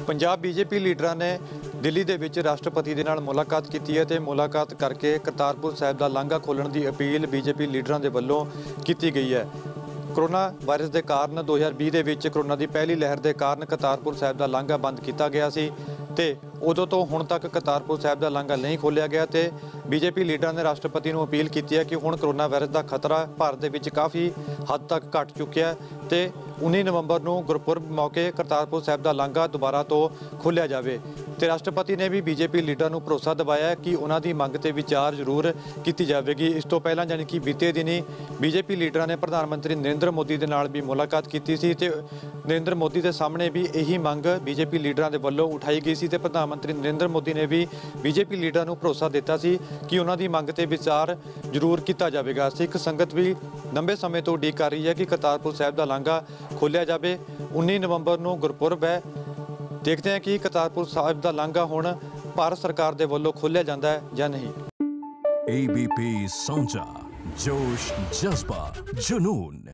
Punjab BJP लीडਰਾਂ ਨੇ ਦਿੱਲੀ ਦੇ ਵਿੱਚ ਰਾਸ਼ਟਰਪਤੀ ਦੇ ਨਾਲ ਮੁਲਾਕਾਤ ਕੀਤੀ ਹੈ ਤੇ ਮੁਲਾਕਾਤ ਕਰਕੇ ਕਰਤਾਰਪੁਰ ਸਾਹਿਬ ਦਾ ਲਾਂਘਾ ਖੋਲ੍ਹਣ ਦੀ ਅਪੀਲ ਬੀਜੇਪੀ ਲੀਡਰਾਂ ਦੇ ਵੱਲੋਂ ਕੀਤੀ ਗਈ ਹੈ। कोरोना वायरस के कारण 2020 ਦੇ ਵਿੱਚ कोरोना की पहली लहर के कारण करतारपुर साहिब का लांघा बंद किया गया सी ते उदों तो हुण तक करतारपुर साहिब का लांघा नहीं खोलिया गया ते बीजेपी लीडर ने राष्ट्रपति को अपील की है कि हुण कोरोना वायरस का खतरा भारत के काफ़ी हद तक घट चुकिया है ते 19 नवंबर को गुरपुरब मौके करतारपुर साहिब का लांघा दोबारा तो खोलिया जाए। तो राष्ट्रपति ने भी बीजेपी लीडर को भरोसा दिवाया कि उन्होंने मंग ते विचार जरूर की जाएगी। इस तो पहला यानी कि बीते दिन ही बीजेपी लीडर ने प्रधानमंत्री नरेंद्र मोदी के नाल भी मुलाकात की सी ते नरेंद्र मोदी के सामने भी यही मंग बीजेपी लीडर के वलों उठाई गई सी ते प्रधानमंत्री नरेंद्र मोदी ने भी बीजेपी लीडर को भरोसा दिता सी कि उन्होंने मंग ते विचार जरूर किया जाएगा। सिख संगत भी लंबे समय तो उड़ीक कर रही है कि करतारपुर साहिब का लांघा खोलिया जाए। 19 नवंबर को गुरपुरब है। देखते हैं कि करतारपुर साहिब का लांघा हुण भारत सरकार के वलों खोलिया जाता है या नहीं। ABP साझा जोश जज्बा जुनून।